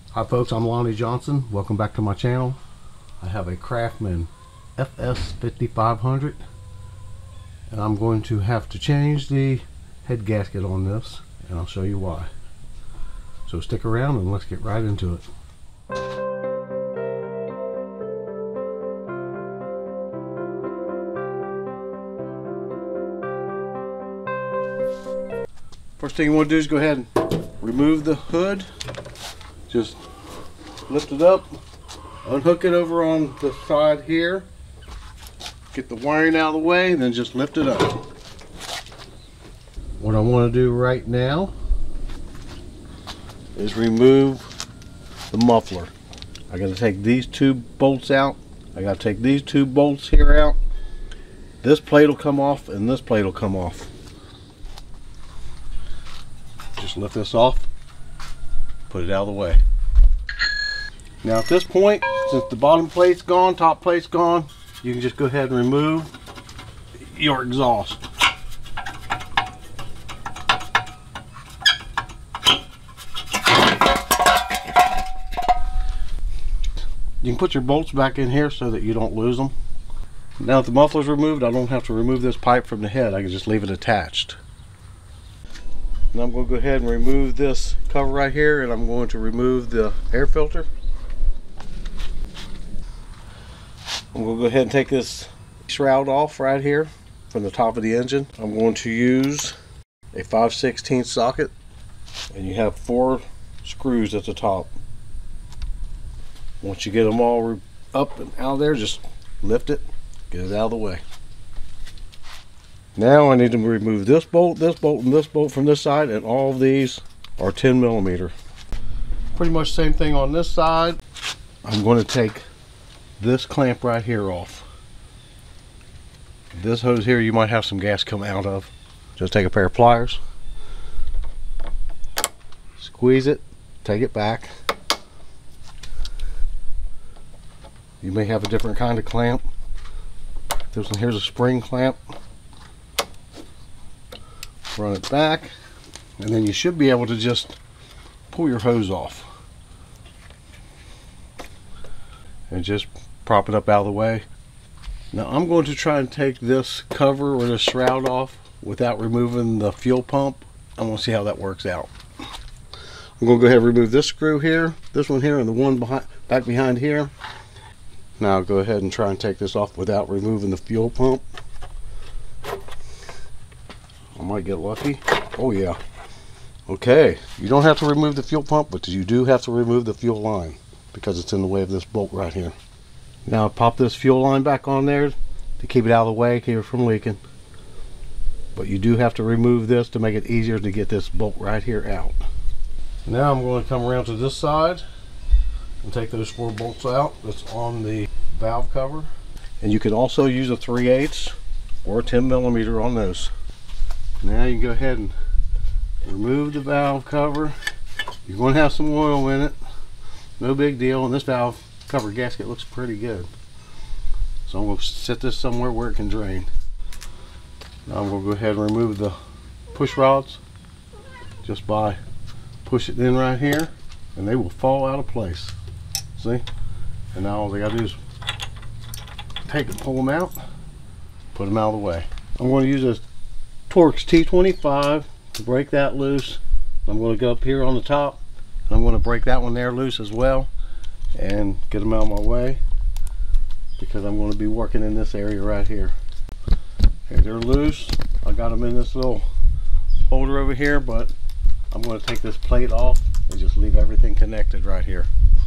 Hi folks, I'm Lonnie Johnson. Welcome back to my channel. I have a Craftsman FS 5500 and I'm going to have to change the head gasket on this, and I'll show you why. So stick around and let's get right into it. First thing you want to do is go ahead and remove the hood. Just lift it up, unhook it over on the side here, get the wiring out of the way, and then just lift it up. What I want to do right now is remove the muffler. I got to take these two bolts out. I got to take these two bolts here out. This plate will come off and this plate will come off. Just lift this off, put it out of the way. Now at this point, since the bottom plate's gone, top plate's gone, you can just go ahead and remove your exhaust. You can put your bolts back in here so that you don't lose them. Now that the muffler's removed, I don't have to remove this pipe from the head. I can just leave it attached. Now I'm going to go ahead and remove this cover right here, and I'm going to remove the air filter. I'm going to go ahead and take this shroud off right here from the top of the engine. I'm going to use a 5/16 socket, and you have 4 screws at the top. Once you get them all up and out of there, just lift it, get it out of the way. Now I need to remove this bolt, and this bolt from this side, and all of these are 10mm. Pretty much the same thing on this side. I'm going to take this clamp right here off. This hose here you might have some gas come out of. Just take a pair of pliers, squeeze it, take it back. You may have a different kind of clamp. This one here's a spring clamp. Run it back, and then you should be able to just pull your hose off and just prop it up out of the way. Now I'm going to try and take this cover or this shroud off without removing the fuel pump. I'm going to see how that works out. I'm going to go ahead and remove this screw here, this one here, and the one back behind here. Now I'll go ahead and try and take this off without removing the fuel pump. I might get lucky. Oh yeah. Okay, you don't have to remove the fuel pump, but you do have to remove the fuel line because it's in the way of this bolt right here. Now pop this fuel line back on there to keep it out of the way, keep it from leaking. But you do have to remove this to make it easier to get this bolt right here out. Now I'm going to come around to this side and take those 4 bolts out that's on the valve cover. And you can also use a 3/8 or a 10mm on those. Now you can go ahead and remove the valve cover. You're going to have some oil in it. No big deal. And this valve cover gasket looks pretty good. So I'm going to set this somewhere where it can drain. Now I'm going to go ahead and remove the push rods just by push it in right here, and they will fall out of place. See? And now all they got to do is take and pull them out, put them out of the way. I'm going to use a Torx T25 to break that loose. I'm going to go up here on the top, and I'm going to break that one there loose as well and get them out of my way because I'm going to be working in this area right here. Okay, they're loose. I got them in this little holder over here, but I'm going to take this plate off and just leave everything connected right here.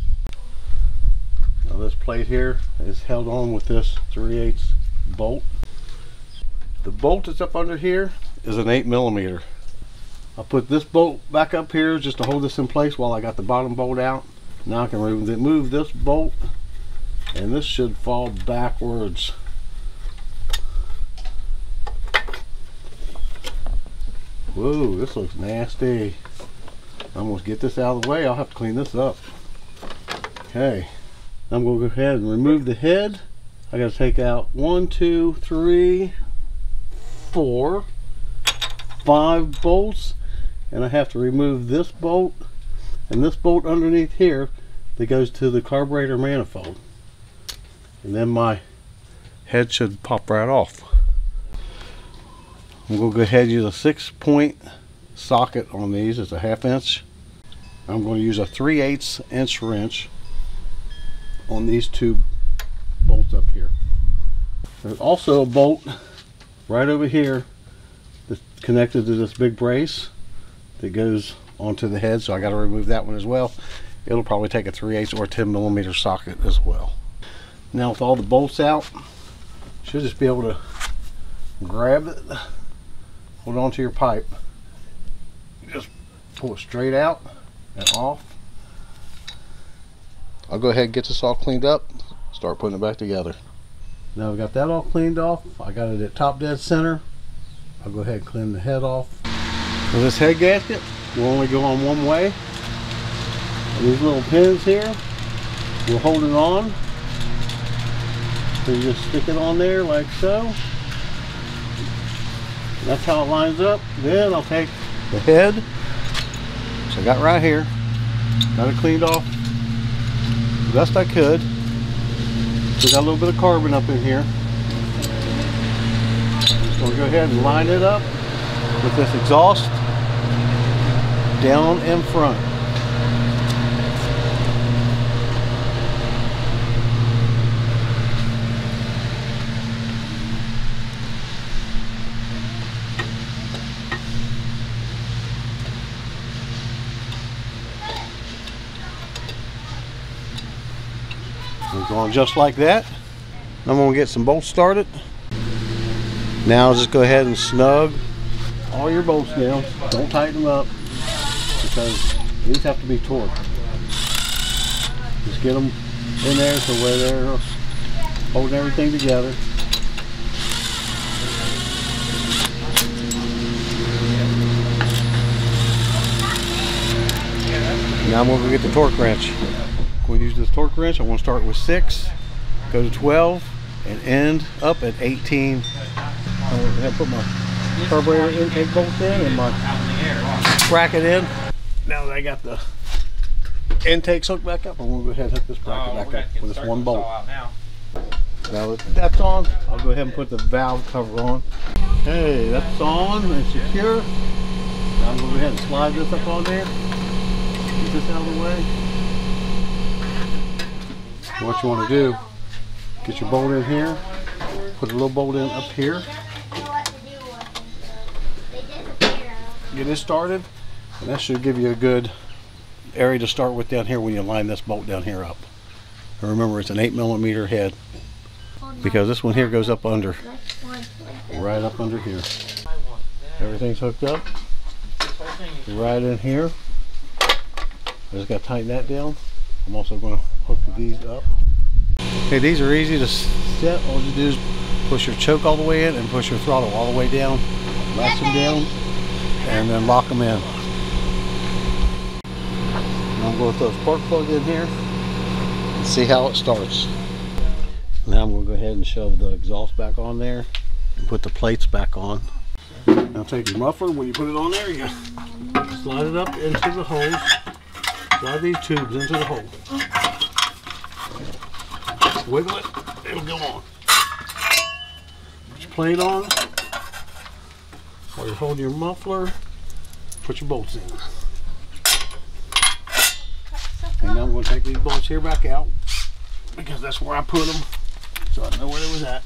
Now this plate here is held on with this 3/8 bolt. The bolt that's up under here is an 8mm. I'll put this bolt back up here just to hold this in place while I got the bottom bolt out. Now I can remove this bolt, and this should fall backwards. Whoa, this looks nasty. I'm going to get this out of the way. I'll have to clean this up. Okay, I'm going to go ahead and remove the head. I got to take out 1, 2, 3, 4, 5 bolts, and I have to remove this bolt and this bolt underneath here that goes to the carburetor manifold. And then my head should pop right off. I'm going to go ahead and use a 6-point socket on these. It's a 1/2 inch. I'm going to use a 3/8 inch wrench on these two bolts up here. There's also a bolt right over here that's connected to this big brace that goes onto the head, so I got to remove that one as well. It'll probably take a 3/8 or 10mm socket as well. Now with all the bolts out, you should just be able to grab it, hold on to your pipe, just pull it straight out and off. I'll go ahead and get this all cleaned up, start putting it back together. Now I've got that all cleaned off. I got it at top dead center. I'll go ahead and clean the head off. For this head gasket, will only go on one way. And these little pins here will hold it on. So you just stick it on there like so. That's how it lines up. Then I'll take the head, which I got right here, got it cleaned off the best I could. Still got a little bit of carbon up in here. So we'll go ahead and line it up with this exhaust down in front. We're going just like that. I'm going to get some bolts started. Now just go ahead and snug all your bolts down. Don't tighten them up because these have to be torqued. Just get them in there so where they're holding everything together. Now I'm going to get the torque wrench. When you use this torque wrench, I want to start with 6, go to 12, and end up at 18. I'm going to put my carburetor intake bolt in and my bracket in. Now that I got the intakes hooked back up, I'm going to go ahead and hook this bracket back up with this one bolt. Now that that's on, I'll go ahead and put the valve cover on. Okay, that's on and secure. Now I'm going to go ahead and slide this up on there. Get this out of the way. What you want to do, get your bolt in here, put a little bolt in up here, get it started, and that should give you a good area to start with down here when you line this bolt down here up. And remember, it's an 8mm head, because this one here goes up under, right up under here. Everything's hooked up, right in here. I just got to tighten that down. I'm also going to hook these up. Okay, these are easy to set. All you do is push your choke all the way in and push your throttle all the way down. Latch them down and then lock them in. And I'm going to throw a spark plug in here and see how it starts. Now I'm going to go ahead and shove the exhaust back on there and put the plates back on. Now take your muffler. When you put it on there, you slide it up into the holes. Slide these tubes into the hole. Wiggle it, it'll go on. Put your plate on. While you're holding your muffler, put your bolts in. And now I'm going to take these bolts here back out because that's where I put them, so I know where they was at.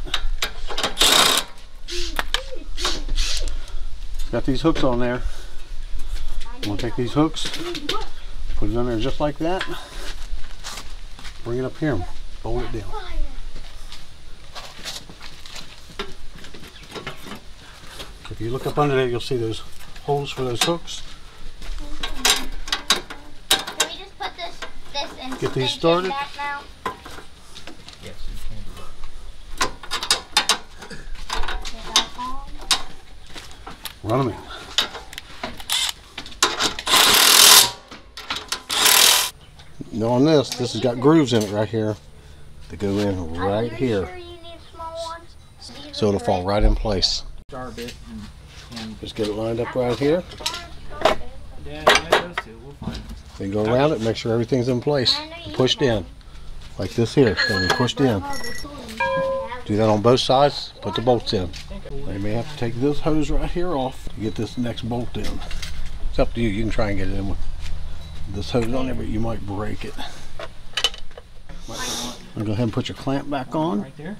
Got these hooks on there. I'm going to take these hooks, put it on there just like that. Bring it up here and bolt it down. If you look up under there, you'll see those holes for those hooks. Can we just put this in? Get these started. Now? Yes, you can. Run them in. Now on this has got grooves in it right here that go in right here. Sure you need small ones? So it'll fall right in place. Star bit and Just get it lined up right here. yeah, those two, we'll find them. Then go around it, make sure everything's in place. Pushed in. Like this here. It's going to be pushed in. Do that on both sides. Put the bolts in. Now you may have to take this hose right here off to get this next bolt in. It's up to you. You can try and get it in with this hose on there, but you might break it. I'll go ahead and put your clamp back on. Right there.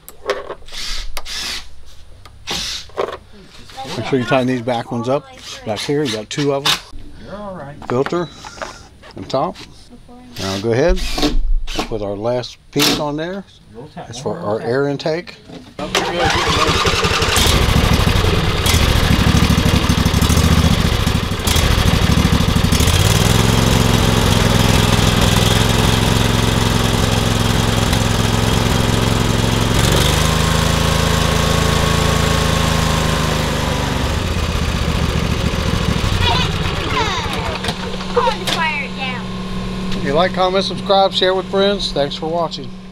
Make sure you tighten these back ones up. Back here, you got 2 of them. You're all right. Filter on top. Now go ahead, put our last piece on there. That's for our air intake. If you like, comment, subscribe, share with friends. Thanks for watching.